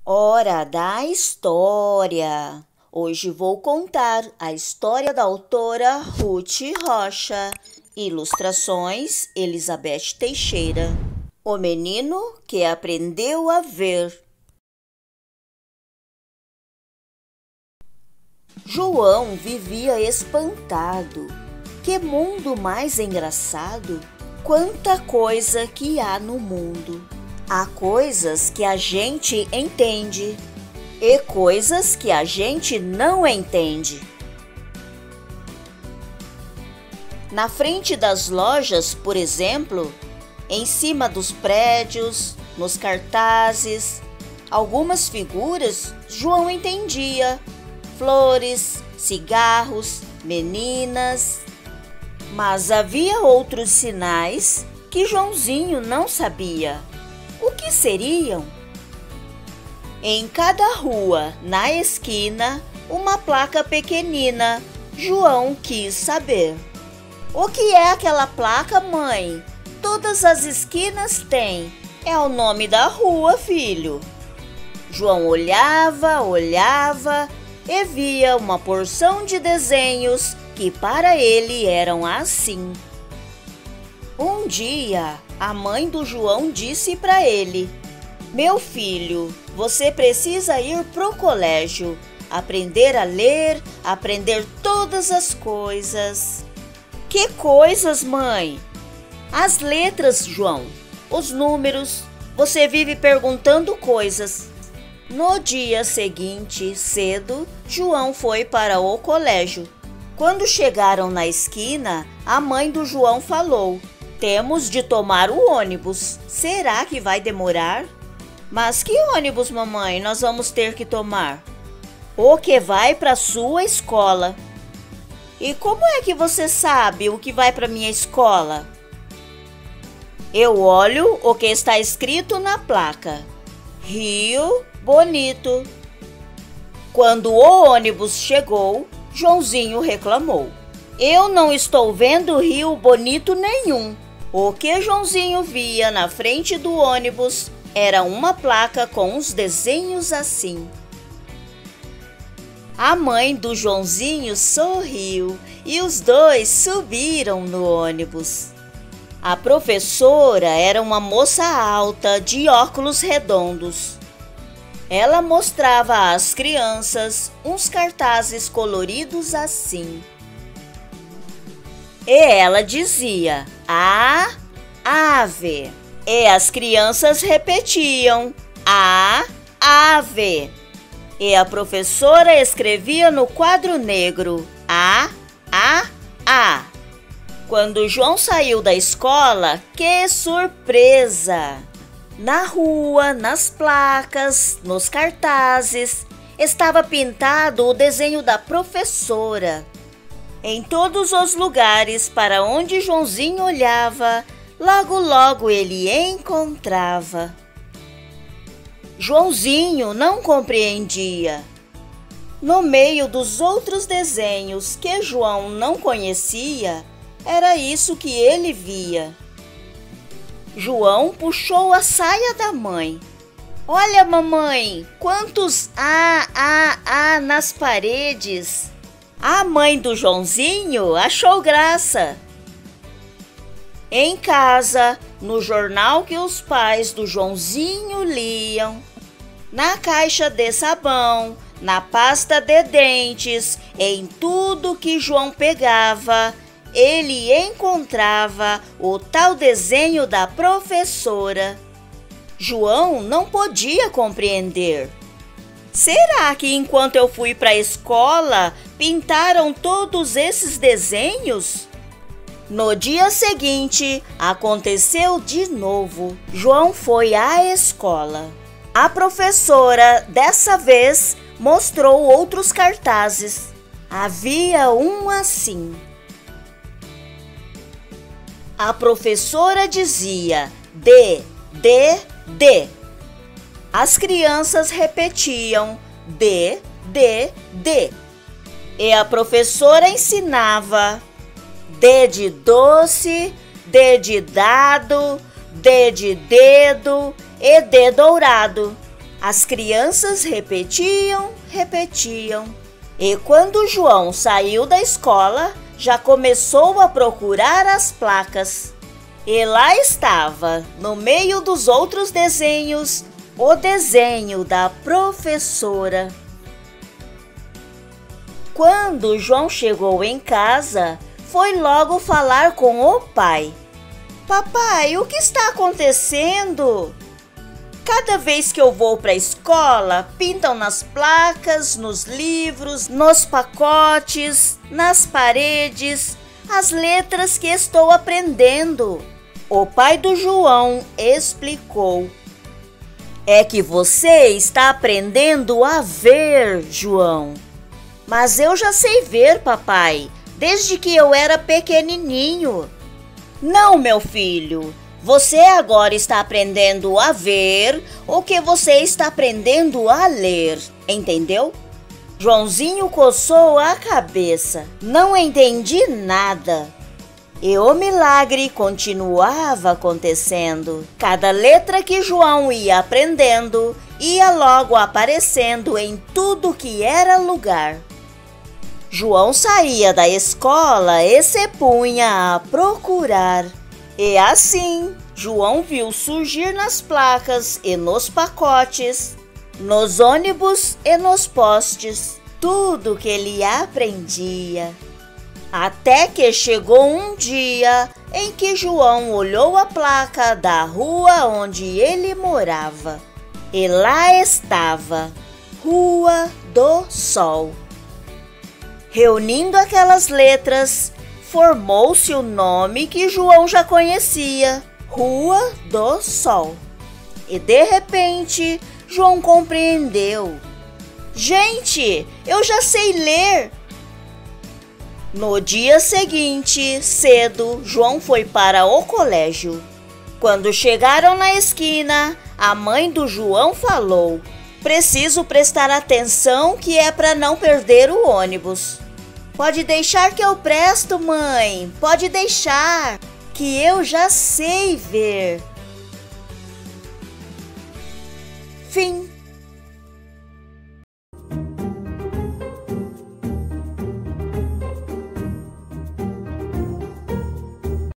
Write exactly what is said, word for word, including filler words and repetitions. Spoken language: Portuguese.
Hora da história! Hoje vou contar a história da autora Ruth Rocha, ilustrações Elizabeth Teixeira. O menino que aprendeu a ver. João vivia espantado. Que mundo mais engraçado! Quanta coisa que há no mundo! Há coisas que a gente entende e coisas que a gente não entende. Na frente das lojas, por exemplo, em cima dos prédios, nos cartazes, algumas figuras João entendia: flores, cigarros, meninas. Mas havia outros sinais que Joãozinho não sabia. O que seriam? Em cada rua, na esquina, uma placa pequenina. João quis saber. O que é aquela placa, mãe? Todas as esquinas têm. É o nome da rua, filho. João olhava, olhava e via uma porção de desenhos que para ele eram assim. Um dia, a mãe do João disse para ele: "Meu filho, você precisa ir pro colégio, aprender a ler, aprender todas as coisas." "Que coisas, mãe?" "As letras, João, os números. Você vive perguntando coisas." No dia seguinte, cedo, João foi para o colégio. Quando chegaram na esquina, a mãe do João falou: "Temos de tomar o ônibus. Será que vai demorar?" "Mas que ônibus, mamãe, nós vamos ter que tomar?" "O que vai para sua escola." "E como é que você sabe o que vai para minha escola?" "Eu olho o que está escrito na placa. Rio Bonito." Quando o ônibus chegou, Joãozinho reclamou: "Eu não estou vendo rio bonito nenhum." O que Joãozinho via na frente do ônibus era uma placa com uns desenhos assim. A mãe do Joãozinho sorriu e os dois subiram no ônibus. A professora era uma moça alta de óculos redondos. Ela mostrava às crianças uns cartazes coloridos assim. E ela dizia: "A, ave." E as crianças repetiam: "A, ave." E a professora escrevia no quadro negro: A, A, A. Quando João saiu da escola, que surpresa! Na rua, nas placas, nos cartazes, estava pintado o desenho da professora. Em todos os lugares para onde Joãozinho olhava, logo logo ele encontrava. Joãozinho não compreendia. No meio dos outros desenhos que João não conhecia, era isso que ele via. João puxou a saia da mãe. "Olha, mamãe, quantos A, A, A nas paredes." A mãe do Joãozinho achou graça. Em casa, no jornal que os pais do Joãozinho liam, na caixa de sabão, na pasta de dentes, em tudo que João pegava, ele encontrava o tal desenho da professora. João não podia compreender. Será que enquanto eu fui para a escola, pintaram todos esses desenhos? No dia seguinte, aconteceu de novo. João foi à escola. A professora, dessa vez, mostrou outros cartazes. Havia um assim. A professora dizia: D, D, D. As crianças repetiam: D, D, D. E a professora ensinava: D de doce, D de dado, D de dedo e D dourado. As crianças repetiam, repetiam. E quando João saiu da escola, já começou a procurar as placas. E lá estava, no meio dos outros desenhos, o desenho da professora. Quando João chegou em casa, foi logo falar com o pai. Papai, o que está acontecendo? Cada vez que eu vou para a escola, pintam nas placas, nos livros, nos pacotes, nas paredes, as letras que estou aprendendo. O pai do João explicou. É que você está aprendendo a ver, João. Mas eu já sei ver, papai, desde que eu era pequenininho. Não, meu filho, você agora está aprendendo a ver o que você está aprendendo a ler, entendeu? Joãozinho coçou a cabeça. Não entendi nada. E o milagre continuava acontecendo. Cada letra que João ia aprendendo ia logo aparecendo em tudo que era lugar. João saía da escola e se punha a procurar. E assim, João viu surgir nas placas e nos pacotes, nos ônibus e nos postes, tudo que ele aprendia. Até que chegou um dia em que João olhou a placa da rua onde ele morava. E lá estava, Rua do Sol. Reunindo aquelas letras, formou-se o nome que João já conhecia, Rua do Sol. E de repente, João compreendeu. Gente, eu já sei ler! No dia seguinte, cedo, João foi para o colégio. Quando chegaram na esquina, a mãe do João falou: preciso prestar atenção que é para não perder o ônibus. Pode deixar que eu presto, mãe, pode deixar, que eu já sei ver. Fim.